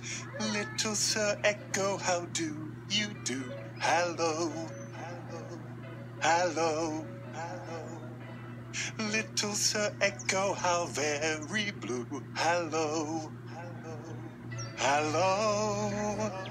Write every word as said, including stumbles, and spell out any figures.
Little Sir Echo, how do you do? Hello, hello, hello, hello. Little Sir Echo, how very blue. Hello, hello, hello.